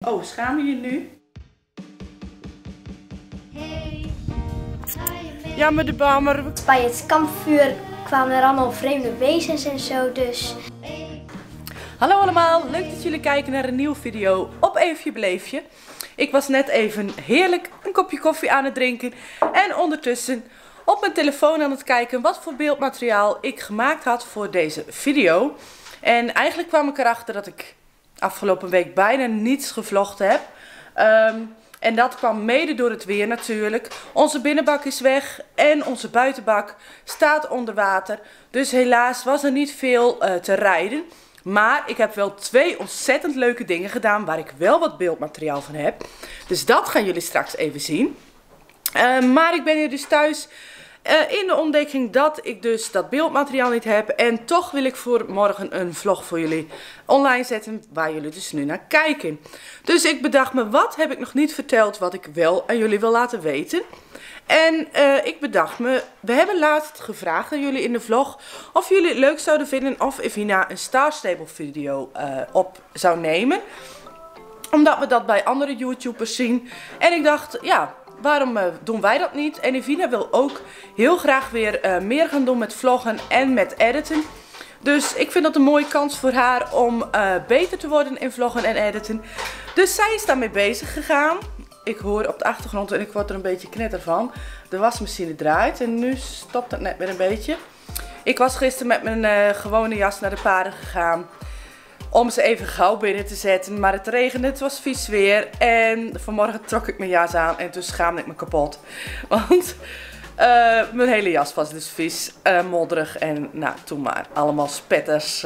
Oh, schaam je je nu? Hey. Jammer de bammer. Bij het kampvuur kwamen er allemaal vreemde wezens en zo, dus... Hallo allemaal, leuk dat jullie kijken naar een nieuwe video op Eefje Beleefje. Ik was net even heerlijk een kopje koffie aan het drinken en ondertussen op mijn telefoon aan het kijken wat voor beeldmateriaal ik gemaakt had voor deze video. En eigenlijk kwam ik erachter dat ik afgelopen week bijna niets gevlogd heb. En dat kwam mede door het weer natuurlijk. Onze binnenbak is weg en onze buitenbak staat onder water. Dus helaas was er niet veel te rijden. Maar ik heb wel 2 ontzettend leuke dingen gedaan waar ik wel wat beeldmateriaal van heb. Dus dat gaan jullie straks even zien. Maar ik ben hier dus thuis in de ontdekking dat ik dus dat beeldmateriaal niet heb. En toch wil ik voor morgen een vlog voor jullie online zetten waar jullie dus nu naar kijken. Dus ik bedacht me, wat heb ik nog niet verteld wat ik wel aan jullie wil laten weten. En ik bedacht me, we hebben laatst gevraagd aan jullie in de vlog of jullie het leuk zouden vinden of Evina een Star Stable video op zou nemen. Omdat we dat bij andere YouTubers zien. En ik dacht, ja, waarom doen wij dat niet? En Evina wil ook heel graag weer meer gaan doen met vloggen en met editen. Dus ik vind dat een mooie kans voor haar om beter te worden in vloggen en editen. Dus zij is daarmee bezig gegaan. Ik hoor op de achtergrond en ik word er een beetje knetter van. De wasmachine draait en nu stopt het net weer een beetje. Ik was gisteren met mijn gewone jas naar de paarden gegaan. Om ze even gauw binnen te zetten. Maar het regende, het was vies weer. En vanmorgen trok ik mijn jas aan en toen schaamde ik me kapot. Want mijn hele jas was dus vies, modderig en nou, toen maar. Allemaal spetters.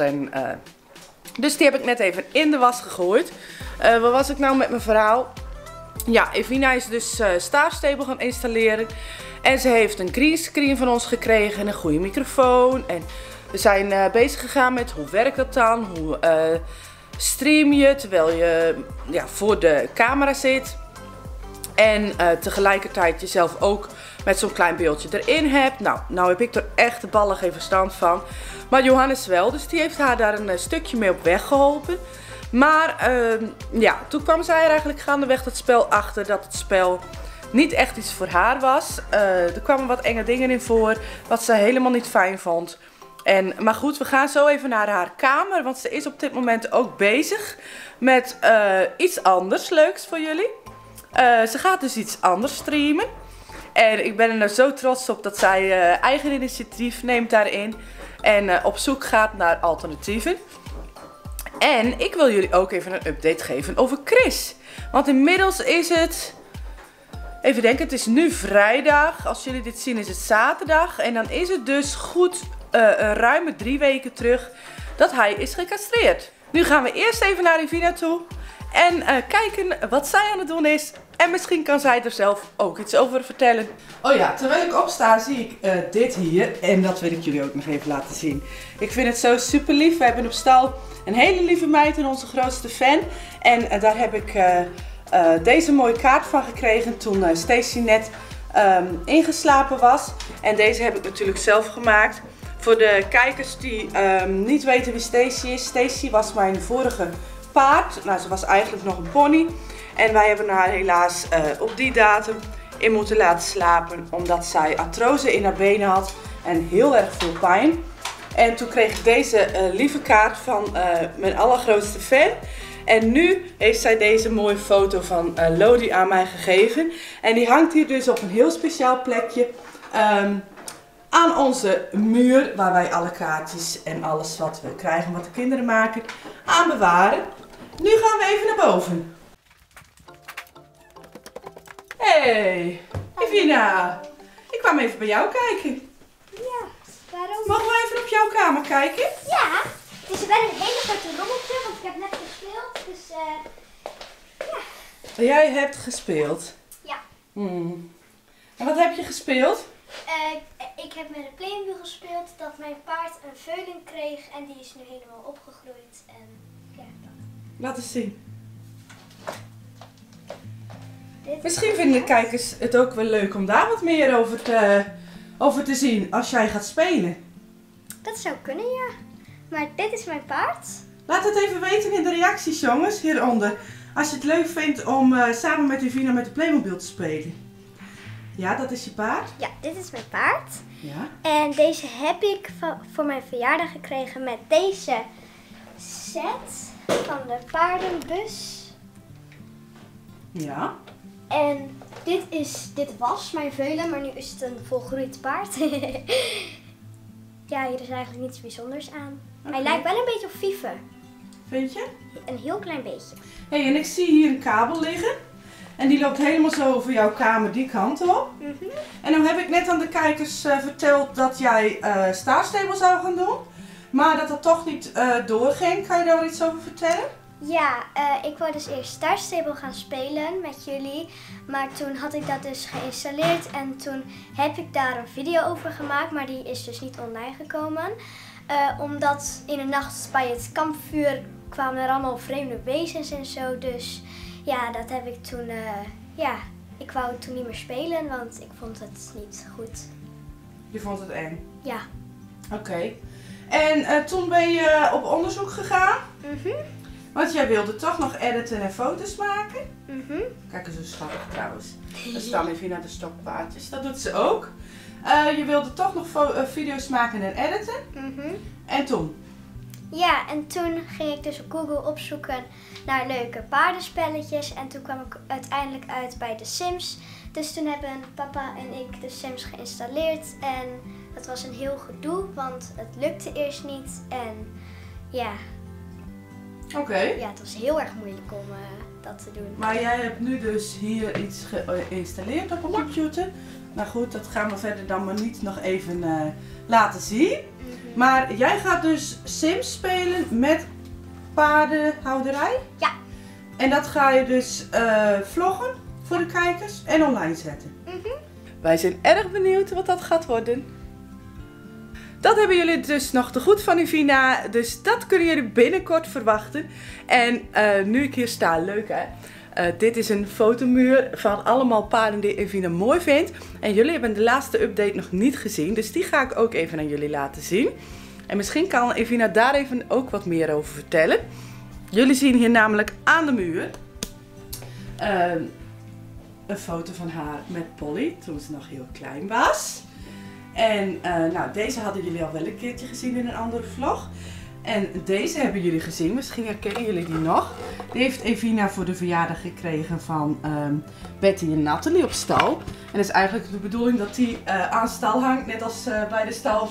Dus die heb ik net even in de was gegooid. Waar was ik nou met mijn verhaal? Ja, Evina is dus Star Stable gaan installeren. En ze heeft een greenscreen van ons gekregen en een goede microfoon. En we zijn bezig gegaan met hoe werkt dat dan? Hoe stream je terwijl je voor de camera zit. En tegelijkertijd jezelf ook met zo'n klein beeldje erin hebt. Nou heb ik er echt de ballen geen verstand van. Maar Johannes wel, dus die heeft haar daar een stukje mee op weg geholpen. Maar ja, toen kwam zij er eigenlijk gaandeweg het spel achter dat het spel niet echt iets voor haar was. Er kwamen wat enge dingen in voor, wat ze helemaal niet fijn vond. Maar goed, we gaan zo even naar haar kamer, want ze is op dit moment ook bezig met iets anders leuks voor jullie. Ze gaat dus iets anders streamen. En ik ben er zo trots op dat zij eigen initiatief neemt daarin. En op zoek gaat naar alternatieven. En ik wil jullie ook even een update geven over Chris. Want inmiddels is het... Even denken, het is nu vrijdag. Als jullie dit zien is het zaterdag. En dan is het dus goed een ruime 3 weken terug dat hij is gecastreerd. Nu gaan we eerst even naar Evina toe. En kijken wat zij aan het doen is. En misschien kan zij er zelf ook iets over vertellen. Oh ja, terwijl ik opsta zie ik dit hier. En dat wil ik jullie ook nog even laten zien. Ik vind het zo super lief. We hebben op stal een hele lieve meid en onze grootste fan. En daar heb ik deze mooie kaart van gekregen toen Stacy net ingeslapen was. En deze heb ik natuurlijk zelf gemaakt. Voor de kijkers die niet weten wie Stacy is. Stacy was mijn vorige paard. Nou, ze was eigenlijk nog een pony. En wij hebben haar helaas op die datum in moeten laten slapen. Omdat zij artrose in haar benen had. En heel erg veel pijn. En toen kreeg ik deze lieve kaart van mijn allergrootste fan. En nu heeft zij deze mooie foto van Lodi aan mij gegeven. En die hangt hier dus op een heel speciaal plekje. Aan onze muur, waar wij alle kaartjes en alles wat we krijgen, wat de kinderen maken, aan bewaren. Nu gaan we even naar boven. Hey, Evina. Ik kwam even bij jou kijken. Ja, waarom? Mogen we even op jouw kamer kijken? Ja, het is wel een hele grote rommeltje, want ik heb net gespeeld, dus ja. Jij hebt gespeeld? Ja. En wat heb je gespeeld? Ik heb met een Playmobil gespeeld dat mijn paard een veuling kreeg en die is nu helemaal opgegroeid en ja, dat. Laat eens zien. Misschien vinden de kijkers het ook wel leuk om daar wat meer over te zien als jij gaat spelen. Dat zou kunnen, ja. Maar dit is mijn paard. Laat het even weten in de reacties, jongens, hieronder. als je het leuk vindt om samen met Evina met de Playmobil te spelen. Ja, dat is je paard? Ja, dit is mijn paard. Ja. En deze heb ik voor mijn verjaardag gekregen met deze set van de paardenbus. Ja. En dit was mijn veulen, maar nu is het een volgroeid paard. Ja, hier is eigenlijk niets bijzonders aan. Okay. Hij lijkt wel een beetje op Vive. Vind je? Een heel klein beetje. Hey, en ik zie hier een kabel liggen. En die loopt helemaal zo over jouw kamer die kant op. En dan heb ik net aan de kijkers verteld dat jij Star Stable zou gaan doen. Maar dat dat toch niet doorging. Kan je daar iets over vertellen? Ja, ik wou dus eerst Star Stable gaan spelen met jullie. Maar toen had ik dat dus geïnstalleerd. En toen heb ik daar een video over gemaakt. Maar die is dus niet online gekomen. Omdat in de nacht bij het kampvuur kwamen er allemaal vreemde wezens en zo. Dus ja, dat heb ik toen, ik wou het toen niet meer spelen, want ik vond het niet goed. Je vond het eng? Ja. Oké. En toen ben je op onderzoek gegaan? Want jij wilde toch nog editen en foto's maken? Kijk eens hoe schattig trouwens. Daar staan even naar de stokpaardjes. Dat doet ze ook. Je wilde toch nog video's maken en editen? En toen? Ja, en toen ging ik dus op Google opzoeken naar leuke paardenspelletjes. En toen kwam ik uiteindelijk uit bij The Sims. Dus toen hebben papa en ik The Sims geïnstalleerd. En dat was een heel gedoe, want het lukte eerst niet. En ja. Oké. Ja, het was heel erg moeilijk om dat te doen. Maar jij hebt nu dus hier iets geïnstalleerd op een computer. Nou goed, dat gaan we verder dan maar niet nog even laten zien. Maar jij gaat dus Sims spelen met paardenhouderij? Ja. En dat ga je dus vloggen voor de kijkers en online zetten? Wij zijn erg benieuwd wat dat gaat worden. Dat hebben jullie dus nog te goed van Evina, dus dat kunnen jullie binnenkort verwachten. En nu ik hier sta, leuk hè? Dit is een fotomuur van allemaal paarden die Evina mooi vindt. En jullie hebben de laatste update nog niet gezien, dus die ga ik ook even aan jullie laten zien. En misschien kan Evina daar even ook wat meer over vertellen. Jullie zien hier namelijk aan de muur een foto van haar met Polly, toen ze nog heel klein was. En nou, deze hadden jullie al wel een keertje gezien in een andere vlog. En deze hebben jullie gezien, misschien herkennen jullie die nog. Die heeft Evina voor de verjaardag gekregen van Betty en Nathalie op stal. En het is eigenlijk de bedoeling dat die aan stal hangt, net als bij de stal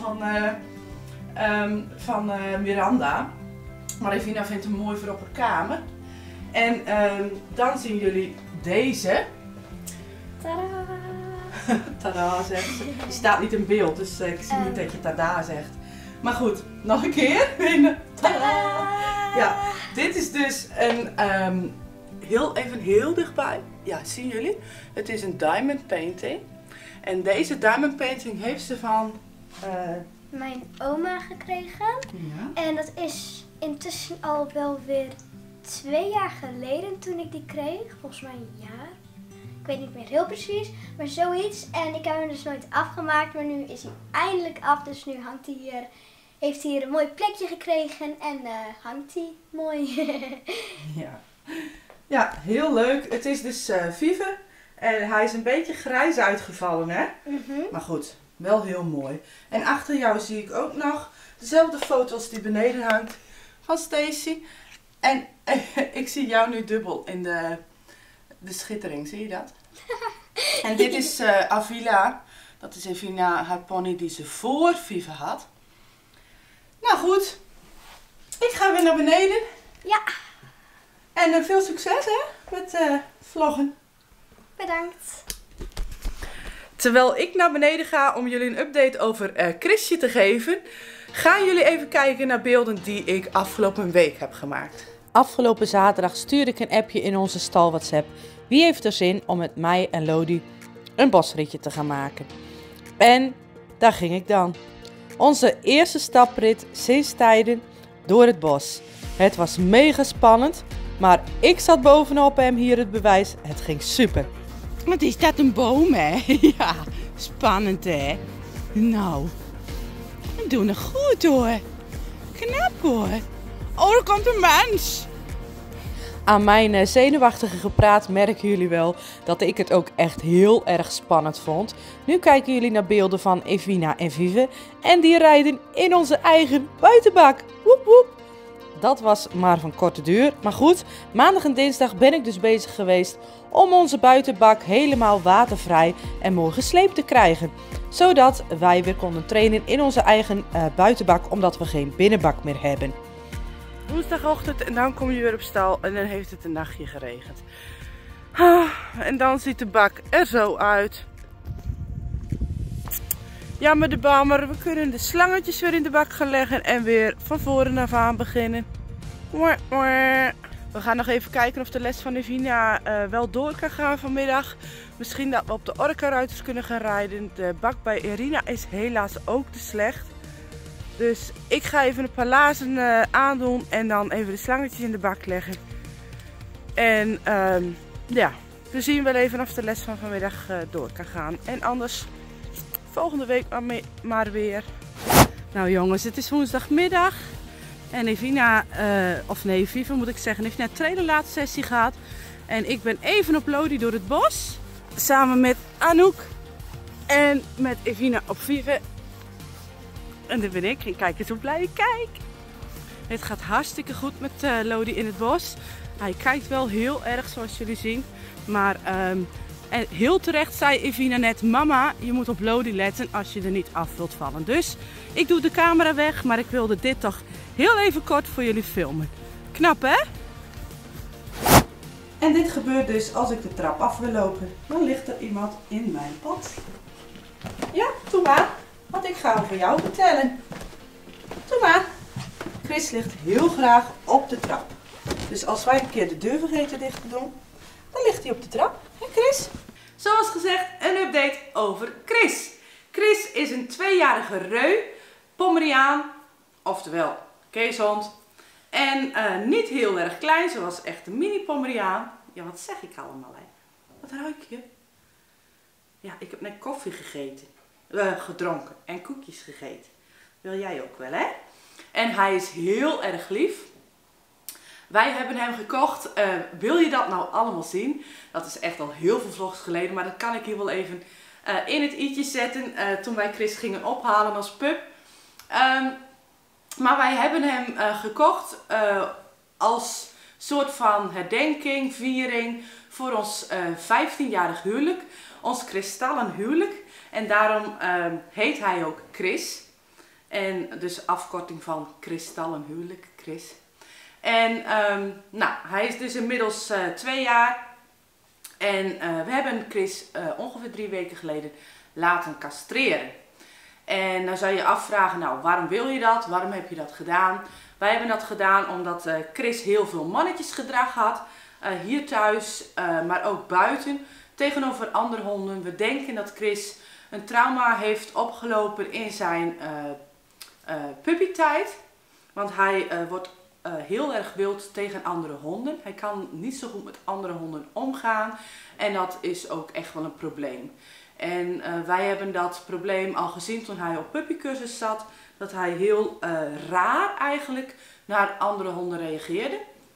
van Miranda. Maar Evina vindt hem mooi voor op haar kamer. En dan zien jullie deze. Tadaa! Tada, zegt ze. Die staat niet in beeld, dus ik zie niet dat je tada zegt. Maar goed, nog een keer. Tada! Ja, dit is dus een, heel dichtbij. Ja, zien jullie? Het is een diamond painting. En deze diamond painting heeft ze van mijn oma gekregen. Ja. En dat is intussen al wel weer 2 jaar geleden toen ik die kreeg. Volgens mij een jaar. Ik weet niet meer heel precies, maar zoiets. En ik heb hem dus nooit afgemaakt, maar nu is hij eindelijk af. Dus nu hangt hij hier, heeft hij hier een mooi plekje gekregen en hangt hij mooi. Ja. Ja, heel leuk. Het is dus Vive en hij is een beetje grijs uitgevallen, hè? Maar goed, wel heel mooi. En achter jou zie ik ook nog dezelfde foto als die beneden hangt van Stacy. En ik zie jou nu dubbel in de schittering, zie je dat? En dit is Avila. Dat is Evina, haar pony die ze voor Vive had. Nou goed, ik ga weer naar beneden. Ja. En veel succes hè, met vloggen. Bedankt. Terwijl ik naar beneden ga om jullie een update over Chrisje te geven, gaan jullie even kijken naar beelden die ik afgelopen week heb gemaakt. Afgelopen zaterdag stuurde ik een appje in onze stal WhatsApp. Wie heeft er zin om met mij en Lodi een bosritje te gaan maken? En daar ging ik dan. Onze eerste staprit sinds tijden door het bos. Het was mega spannend, maar ik zat bovenop hem, hier het bewijs. Het ging super. Wat is dat, een boom, hè? Ja, spannend, hè? Nou, we doen het goed, hoor. Knap, hoor. Oh, er komt een mens. Aan mijn zenuwachtige gepraat merken jullie wel dat ik het ook echt heel erg spannend vond. Nu kijken jullie naar beelden van Evina en Vive en die rijden in onze eigen buitenbak. Woep woep. Dat was maar van korte duur. Maar goed, maandag en dinsdag ben ik dus bezig geweest om onze buitenbak helemaal watervrij en mooi gesleept te krijgen. Zodat wij weer konden trainen in onze eigen buitenbak, omdat we geen binnenbak meer hebben. Woensdagochtend en dan kom je weer op stal en dan heeft het een nachtje geregend. En dan ziet de bak er zo uit. Jammer de bammer, we kunnen de slangetjes weer in de bak gaan leggen en weer van voren af aan beginnen. We gaan nog even kijken of de les van Evina wel door kan gaan vanmiddag. Misschien dat we op de Orca-ruiters kunnen gaan rijden. De bak bij Irina is helaas ook te slecht. Dus ik ga even een paar lazen aandoen en dan even de slangetjes in de bak leggen. En ja, we zien wel even of de les van vanmiddag door kan gaan. En anders volgende week maar weer. Nou jongens, het is woensdagmiddag. En Evina, Vive moet ik zeggen, heeft net tweede laatste sessie gehad. En ik ben even op Lodi door het bos. Samen met Anouk en met Evina op Vive. En daar ben ik. En kijk eens hoe blij ik kijk. Het gaat hartstikke goed met Lodi in het bos. Hij kijkt wel heel erg zoals jullie zien. Maar en heel terecht zei Evina net, mama, je moet op Lodi letten als je er niet af wilt vallen. Dus ik doe de camera weg, maar ik wilde dit toch heel even kort voor jullie filmen. Knap hè? En dit gebeurt dus als ik de trap af wil lopen. Dan ligt er iemand in mijn pad. Ja, doe maar. Want ik ga over jou vertellen. Doe maar. Chris ligt heel graag op de trap. Dus als wij een keer de deur vergeten dicht te doen, dan ligt hij op de trap. Hé Chris? Zoals gezegd, een update over Chris. Chris is een 2-jarige reu, Pomeranian, oftewel keeshond. En niet heel erg klein, zoals echt een mini Pomeranian. Ja, wat zeg ik allemaal hè? Wat ruik je? Ja, ik heb net koffie gegeten. Gedronken en koekjes gegeten. Wil jij ook wel hè? En hij is heel erg lief. Wij hebben hem gekocht. Wil je dat nou allemaal zien? Dat is echt al heel veel vlogs geleden. Maar dat kan ik hier wel even in het i'tje zetten. Toen wij Chris gingen ophalen als pup. Maar wij hebben hem gekocht als soort van herdenking, viering voor ons 15-jarig huwelijk. Ons kristallen huwelijk. En daarom heet hij ook Chris. En dus afkorting van kristallen huwelijk, Chris. En nou, hij is dus inmiddels 2 jaar. En we hebben Chris ongeveer 3 weken geleden laten castreren. En dan zou je afvragen, nou waarom wil je dat? Waarom heb je dat gedaan? Wij hebben dat gedaan omdat Chris heel veel mannetjesgedrag had. Hier thuis, maar ook buiten. Tegenover andere honden. We denken dat Chris een trauma heeft opgelopen in zijn puppytijd. Want hij wordt heel erg wild tegen andere honden. Hij kan niet zo goed met andere honden omgaan. En dat is ook echt wel een probleem. En wij hebben dat probleem al gezien toen hij op puppycursus zat. Dat hij heel raar eigenlijk naar andere honden reageerde.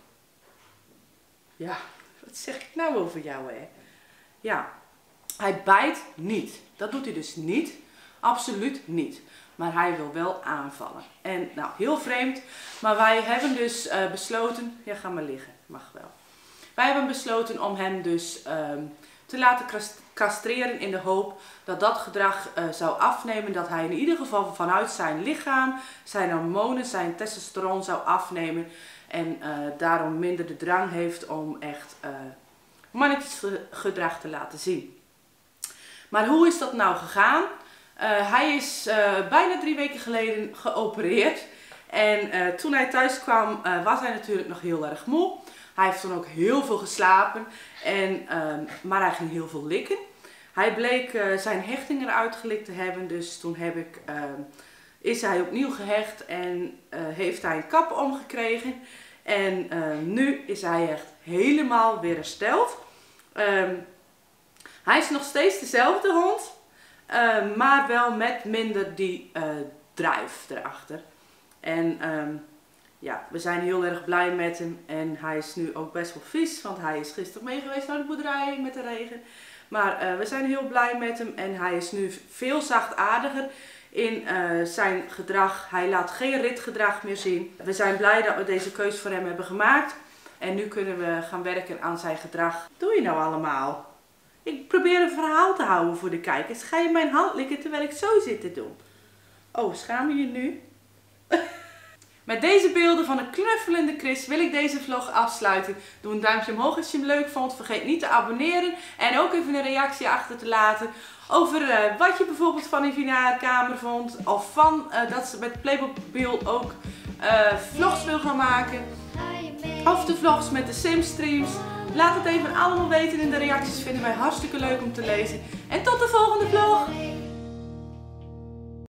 Ja, wat zeg ik nou over jou hè? Ja, hij bijt niet. Dat doet hij dus niet. Absoluut niet. Maar hij wil wel aanvallen. En nou, heel vreemd. Maar wij hebben dus besloten... Ja, ga maar liggen. Mag wel. Wij hebben besloten om hem dus te laten castreren in de hoop dat dat gedrag zou afnemen. Dat hij in ieder geval vanuit zijn lichaam, zijn hormonen, zijn testosteron zou afnemen. En daarom minder de drang heeft om echt mannetjesgedrag te laten zien. Maar hoe is dat nou gegaan? Hij is bijna 3 weken geleden geopereerd. En toen hij thuis kwam was hij natuurlijk nog heel erg moe. Hij heeft toen ook heel veel geslapen. Maar hij ging heel veel likken. Hij bleek zijn hechting eruit gelikt te hebben. Dus toen is hij opnieuw gehecht en heeft hij een kap omgekregen. En nu is hij echt helemaal weer hersteld. Hij is nog steeds dezelfde hond. Maar wel met minder die drive erachter. En ja, we zijn heel erg blij met hem. En hij is nu ook best wel vies, want hij is gisteren mee geweest naar de boerderij met de regen. Maar we zijn heel blij met hem en hij is nu veel zachtaardiger in zijn gedrag. Hij laat geen ritgedrag meer zien. We zijn blij dat we deze keuze voor hem hebben gemaakt. En nu kunnen we gaan werken aan zijn gedrag. Wat doe je nou allemaal? Ik probeer een verhaal te houden voor de kijkers. Ga je mijn hand likken terwijl ik zo zit te doen? Oh, schaam je je nu? Met deze beelden van een knuffelende Chris wil ik deze vlog afsluiten. Doe een duimpje omhoog als je hem leuk vond. Vergeet niet te abonneren. En ook even een reactie achter te laten over wat je bijvoorbeeld van Evina kamer vond. Of van dat ze met Playmobil ook vlogs wil gaan maken. Of de vlogs met de Simstreams. Laat het even allemaal weten in de reacties. Vinden wij hartstikke leuk om te lezen. En tot de volgende vlog.